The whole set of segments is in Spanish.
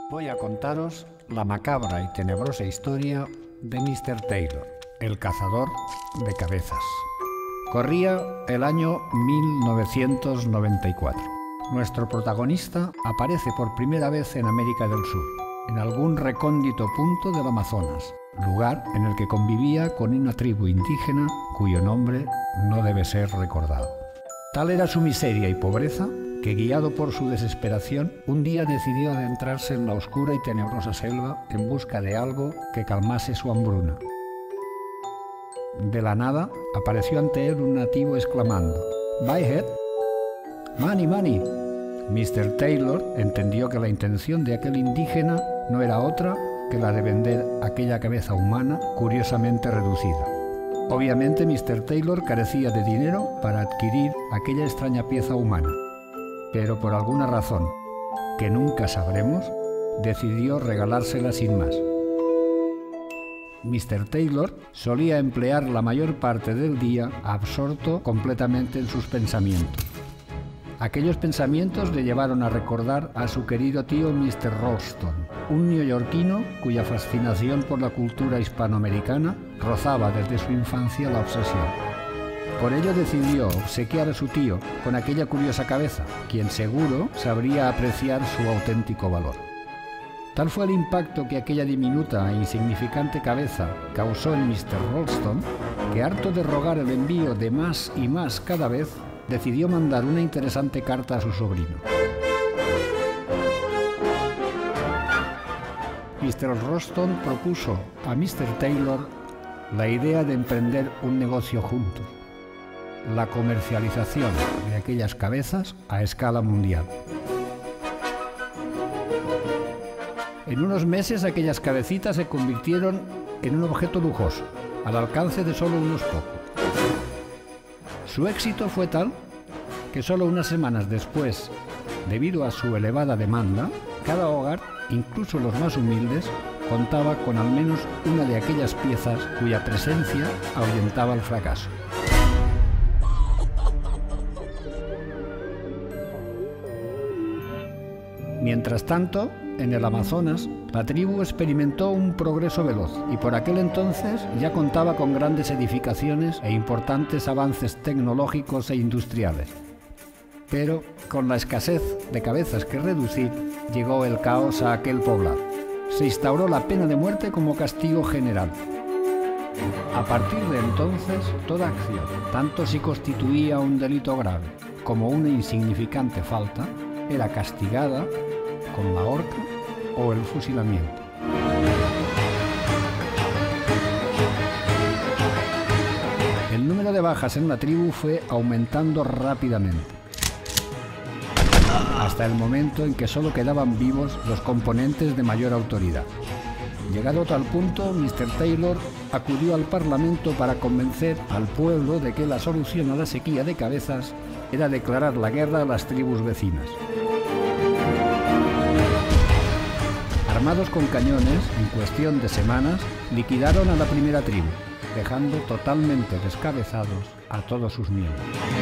Voy a contaros la macabra y tenebrosa historia de Mr. Taylor, el cazador de cabezas. Corría el año 1994. Nuestro protagonista aparece por primera vez en América del Sur, en algún recóndito punto del Amazonas, lugar en el que convivía con una tribu indígena cuyo nombre no debe ser recordado. Tal era su miseria y pobreza que, guiado por su desesperación, un día decidió adentrarse en la oscura y tenebrosa selva en busca de algo que calmase su hambruna. De la nada apareció ante él un nativo exclamando: "Buy head, money, money". Mr. Taylor entendió que la intención de aquel indígena no era otra que la de vender aquella cabeza humana curiosamente reducida. Obviamente Mr. Taylor carecía de dinero para adquirir aquella extraña pieza humana, pero por alguna razón, que nunca sabremos, decidió regalársela sin más. Mr. Taylor solía emplear la mayor parte del día absorto completamente en sus pensamientos. Aquellos pensamientos le llevaron a recordar a su querido tío Mr. Ralston, un neoyorquino cuya fascinación por la cultura hispanoamericana rozaba desde su infancia la obsesión. Por ello decidió obsequiar a su tío con aquella curiosa cabeza, quien seguro sabría apreciar su auténtico valor. Tal fue el impacto que aquella diminuta e insignificante cabeza causó en Mr. Ralston, que, harto de rogar el envío de más y más cada vez, decidió mandar una interesante carta a su sobrino. Mr. Ralston propuso a Mr. Taylor la idea de emprender un negocio juntos: la comercialización de aquellas cabezas a escala mundial. En unos meses aquellas cabecitas se convirtieron en un objeto lujoso, al alcance de solo unos pocos. Su éxito fue tal que solo unas semanas después, debido a su elevada demanda, cada hogar, incluso los más humildes, contaba con al menos una de aquellas piezas cuya presencia ahuyentaba el fracaso. Mientras tanto, en el Amazonas, la tribu experimentó un progreso veloz y por aquel entonces ya contaba con grandes edificaciones e importantes avances tecnológicos e industriales. Pero, con la escasez de cabezas que reducir, llegó el caos a aquel poblado. Se instauró la pena de muerte como castigo general. A partir de entonces, toda acción, tanto si constituía un delito grave como una insignificante falta, era castigada con la horca o el fusilamiento. El número de bajas en la tribu fue aumentando rápidamente, hasta el momento en que solo quedaban vivos los componentes de mayor autoridad. Llegado a tal punto, Mr. Taylor acudió al Parlamento para convencer al pueblo de que la solución a la sequía de cabezas era declarar la guerra a las tribus vecinas. Armados con cañones, en cuestión de semanas, liquidaron a la primera tribu, dejando totalmente descabezados a todos sus miembros.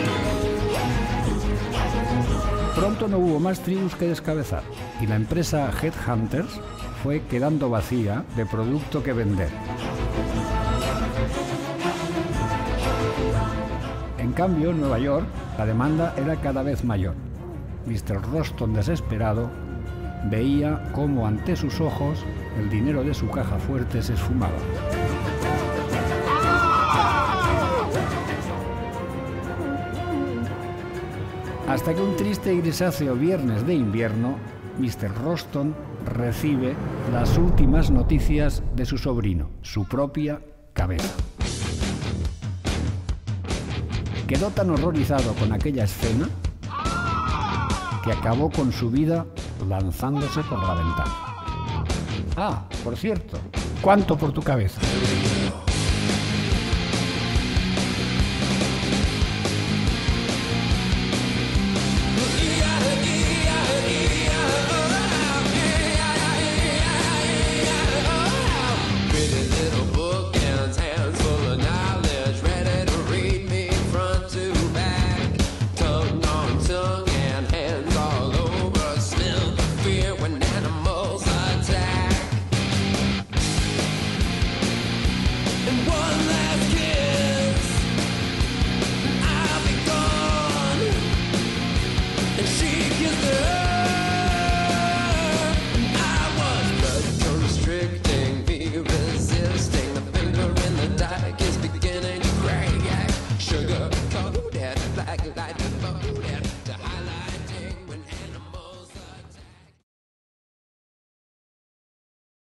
Pronto no hubo más tribus que descabezar, y la empresa Headhunters fue quedando vacía de producto que vender. En cambio, en Nueva York, la demanda era cada vez mayor. Mr. Ralston, desesperado, veía cómo ante sus ojos el dinero de su caja fuerte se esfumaba. Hasta que un triste y grisáceo viernes de invierno, Mr. Ralston recibe las últimas noticias de su sobrino, su propia cabeza. Quedó tan horrorizado con aquella escena que acabó con su vida lanzándose por la ventana. Ah, por cierto, ¿cuánto por tu cabeza?